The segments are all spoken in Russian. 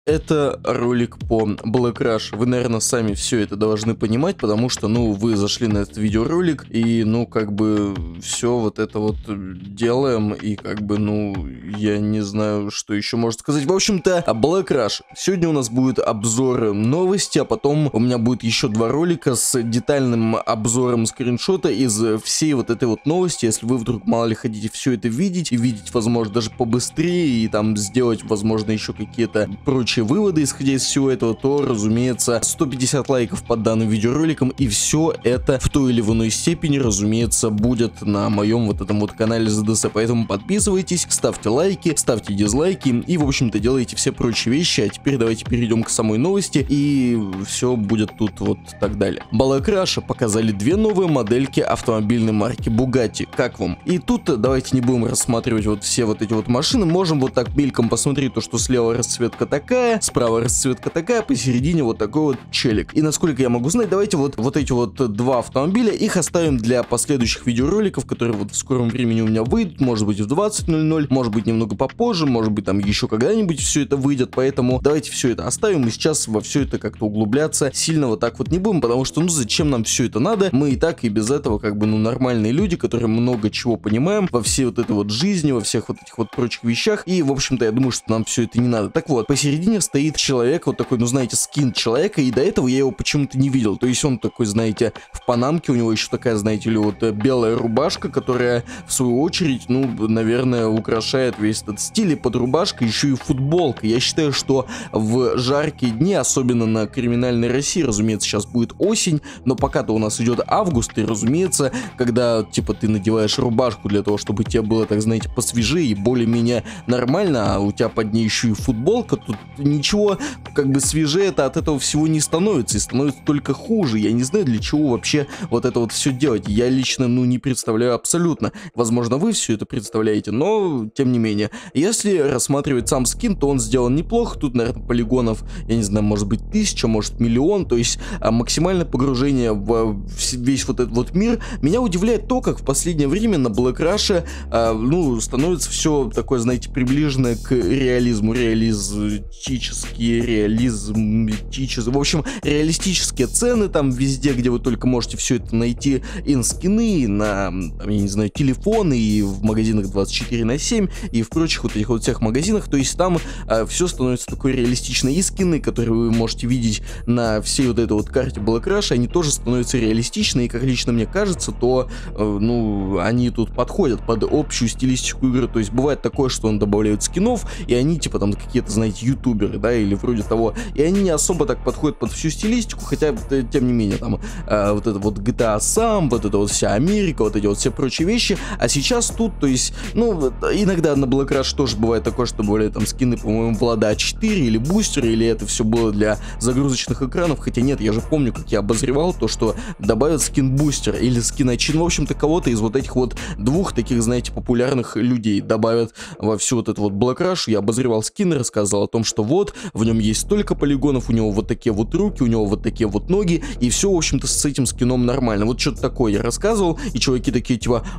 Это ролик по Black Rush. Вы, наверное, сами все это должны понимать, потому что, вы зашли на этот видеоролик и, все вот это вот делаем, и, я не знаю, что еще можно сказать. В общем-то, Black Rush. Сегодня у нас будет обзор новости, а потом у меня будет еще 2 ролика с детальным обзором скриншота из всей вот этой вот новости. Если вы вдруг, мало ли, хотите все это видеть, и видеть, возможно, даже побыстрее, и там сделать, возможно, еще какие-то прочие выводы, исходя из всего этого, то, разумеется, 150 лайков под данным видеороликом, и все это в той или иной степени, разумеется, будет на моем вот этом вот канале ZDS. Поэтому подписывайтесь, ставьте лайки, ставьте дизлайки и, в общем-то, делайте все прочие вещи. А теперь давайте перейдем к самой новости, и все будет тут вот так далее. Black Rush показали 2 новые модельки автомобильной марки Bugatti. Как вам? И тут давайте не будем рассматривать вот все вот эти вот машины, можем вот так мельком посмотреть то, что слева расцветка такая, справа расцветка такая, посередине вот такой вот челик. И насколько я могу знать, давайте вот эти вот 2 автомобиля, их оставим для последующих видеороликов, которые вот в скором времени у меня выйдут, может быть в 20:00, может быть немного попозже, может быть там еще когда-нибудь все это выйдет, поэтому давайте все это оставим, и сейчас во все это как-то углубляться сильно вот так вот не будем, потому что, зачем нам все это надо, мы и так и без этого нормальные люди, которые много чего понимаем во всей вот этой вот жизни, во всех вот этих вот прочих вещах, и, в общем-то, я думаю, что нам все это не надо. Так вот, посередине стоит человек, вот такой, знаете, скин человека, и до этого я его почему-то не видел, то есть он такой, знаете, в панамке, у него еще такая, знаете ли, вот белая рубашка, которая, в свою очередь, наверное, украшает весь этот стиль, и под рубашкой еще и футболка. Я считаю, что в жаркие дни, особенно на криминальной России, разумеется, сейчас будет осень, но пока-то у нас идет август, и, разумеется, когда, ты надеваешь рубашку для того, чтобы тебе было, так знаете, посвежее и более-менее нормально, а у тебя под ней еще и футболка, тут ничего свежее-то от этого всего не становится, и становится только хуже. Я не знаю, для чего вообще вот это вот все делать. Я лично, не представляю абсолютно. Возможно, вы все это представляете, но, тем не менее. Если рассматривать сам скин, то он сделан неплохо. Тут, наверное, полигонов, я не знаю, может быть 1000, может 1 000 000, то есть максимальное погружение в весь вот этот вот мир. Меня удивляет то, как в последнее время на Black Rush, становится все такое, знаете, приближенное к реализму, в общем, реалистические цены там везде, где вы только можете все это найти, инскины на, я не знаю, телефоны, и в магазинах 24/7, и в прочих вот этих вот всех магазинах, то есть там все становится такой реалистичной, и скины, которые вы можете видеть на всей вот этой вот карте Black Rush, они тоже становятся реалистичны, и как лично мне кажется, то, они тут подходят под общую стилистику игры, то есть бывает такое, что он добавляют скинов, и они там какие-то, знаете, ютуберы, да, или вроде того, и они не особо так подходят под всю стилистику, хотя, тем не менее, там, вот это вот GTA сам, вот это вот вся Америка, вот эти вот все прочие вещи, а сейчас тут, то есть, иногда на Black Rush тоже бывает такое, что более там скины, по-моему, Влада 4 или бустеры, или это все было для загрузочных экранов, хотя нет, я же помню, как я обозревал то, что добавят скин бустера или скин Ачин, в общем-то, кого-то из вот этих вот 2 таких, знаете, популярных людей добавят во всю вот эту вот Black Rush. Я обозревал скины, рассказал о том, что вот, в нем есть столько полигонов, у него вот такие вот руки, у него вот такие вот ноги, и все, в общем-то, с этим скином нормально. Вот что-то такое я рассказывал, и чуваки такие,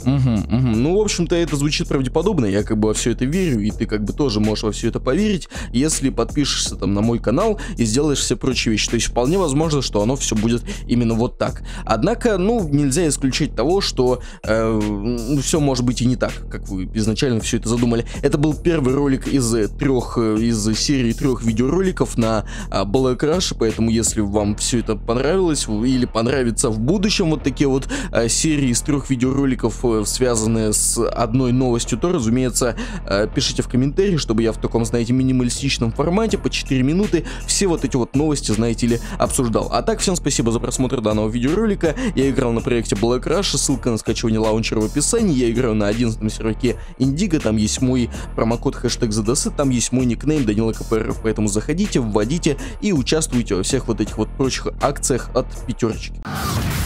в общем-то, это звучит правдеподобно, я во все это верю, и ты тоже можешь во все это поверить, если подпишешься там на мой канал и сделаешь все прочие вещи, то есть вполне возможно, что оно все будет именно вот так. Однако, нельзя исключать того, что все может быть и не так, как вы изначально все это задумали. Это был первый ролик из серии 3 видеороликов на Black Rush, поэтому если вам все это понравилось или понравится в будущем вот такие вот серии из 3 видеороликов, связанные с одной новостью, то, разумеется, пишите в комментариях, чтобы я в таком, знаете, минималистичном формате по 4 минуты все вот эти вот новости, знаете ли, обсуждал. А так, всем спасибо за просмотр данного видеоролика. Я играл на проекте Black Rush, ссылка на скачивание лаунчера в описании. Я играю на 11 серверке Indigo, там есть мой промокод #ZDS, там есть мой никнейм Данила КПРФ, поэтому заходите, вводите и участвуйте во всех вот этих вот прочих акциях от 5.